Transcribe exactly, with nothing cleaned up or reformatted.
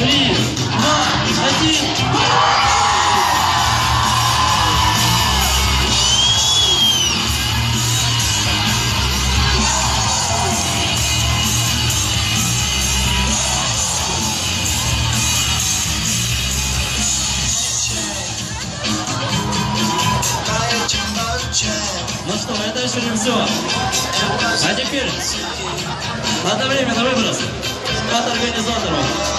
Три, два, один. Ну что, это еще не все. А теперь одновременный выброс от организаторов.